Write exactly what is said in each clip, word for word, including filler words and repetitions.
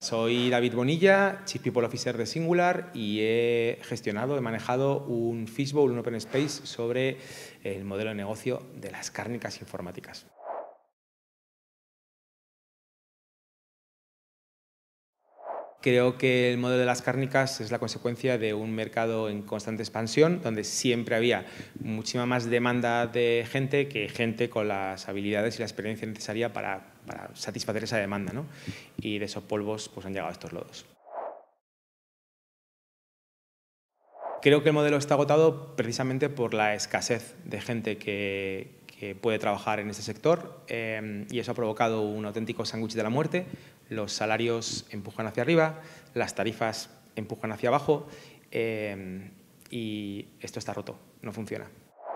Soy David Bonilla, Chief People Officer de Singular y he gestionado, he manejado un Fishbowl, un Open Space sobre el modelo de negocio de las cárnicas informáticas. Creo que el modelo de las cárnicas es la consecuencia de un mercado en constante expansión, donde siempre había muchísima más demanda de gente que gente con las habilidades y la experiencia necesaria para, para satisfacer esa demanda, ¿no? Y de esos polvos pues, han llegado estos lodos. Creo que el modelo está agotado precisamente por la escasez de gente que, que puede trabajar en este sector eh, y eso ha provocado un auténtico sándwich de la muerte. Los salarios empujan hacia arriba, las tarifas empujan hacia abajo eh, y esto está roto, no funciona.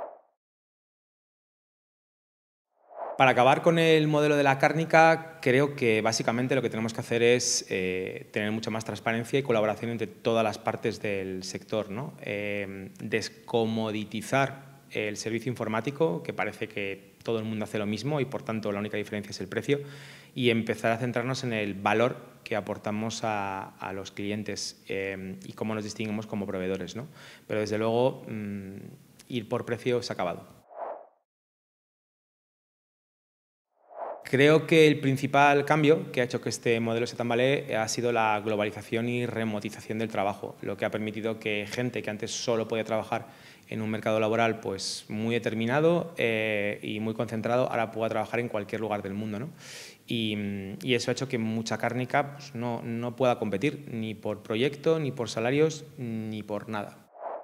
Para acabar con el modelo de la cárnica, creo que básicamente lo que tenemos que hacer es eh, tener mucha más transparencia y colaboración entre todas las partes del sector, ¿no? Eh, descomoditizar el servicio informático, que parece que todo el mundo hace lo mismo y por tanto la única diferencia es el precio, y empezar a centrarnos en el valor que aportamos a, a los clientes eh, y cómo nos distinguimos como proveedores, ¿no? Pero desde luego mmm, ir por precio se ha acabado. Creo que el principal cambio que ha hecho que este modelo se tambalee ha sido la globalización y remotización del trabajo, lo que ha permitido que gente que antes solo podía trabajar en un mercado laboral pues, muy determinado eh, y muy concentrado, ahora pueda trabajar en cualquier lugar del mundo, ¿no? Y, y eso ha hecho que mucha cárnica pues, no, no pueda competir ni por proyecto, ni por salarios, ni por nada.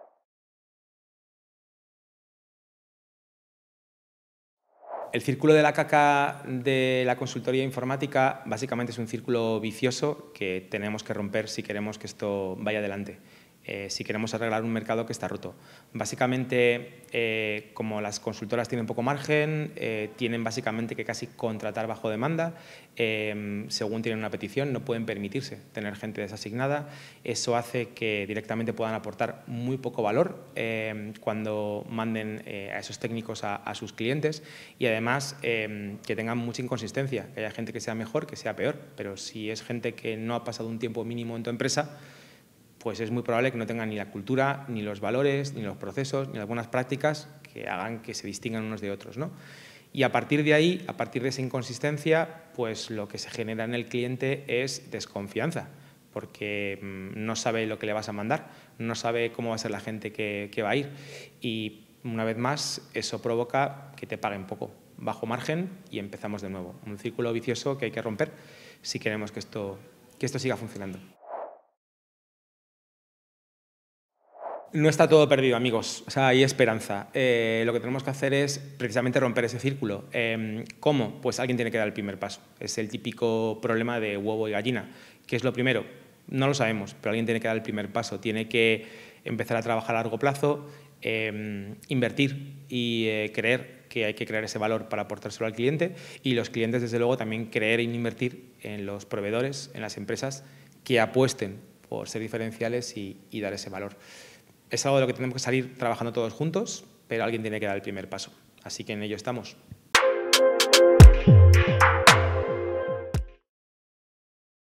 El círculo de la caca de la consultoría informática básicamente es un círculo vicioso que tenemos que romper si queremos que esto vaya adelante, eh, si queremos arreglar un mercado que está roto. Básicamente, eh, como las consultoras tienen poco margen, eh, tienen básicamente que casi contratar bajo demanda, eh, según tienen una petición, no pueden permitirse tener gente desasignada. Eso hace que directamente puedan aportar muy poco valor eh, cuando manden eh, a esos técnicos a, a sus clientes y además eh, que tengan mucha inconsistencia, que haya gente que sea mejor, que sea peor, pero si es gente que no ha pasado un tiempo mínimo en tu empresa, pues es muy probable que no tengan ni la cultura, ni los valores, ni los procesos, ni algunas prácticas que hagan que se distingan unos de otros, ¿no? Y a partir de ahí, a partir de esa inconsistencia, pues lo que se genera en el cliente es desconfianza, porque no sabe lo que le vas a mandar, no sabe cómo va a ser la gente que, que va a ir. Y una vez más, eso provoca que te paguen poco, bajo margen y empezamos de nuevo. Un círculo vicioso que hay que romper si queremos que esto, que esto siga funcionando. No está todo perdido, amigos. O sea, hay esperanza. Eh, lo que tenemos que hacer es precisamente romper ese círculo. Eh, ¿Cómo? Pues alguien tiene que dar el primer paso. Es el típico problema de huevo y gallina. ¿Qué es lo primero? No lo sabemos, pero alguien tiene que dar el primer paso. Tiene que empezar a trabajar a largo plazo, eh, invertir y eh, creer que hay que crear ese valor para aportárselo al cliente y los clientes, desde luego, también creer e invertir en los proveedores, en las empresas que apuesten por ser diferenciales y, y dar ese valor. Es algo de lo que tenemos que salir trabajando todos juntos, pero alguien tiene que dar el primer paso. Así que en ello estamos.